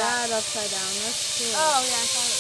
that upside down. That's cool. Oh, yeah, I saw it.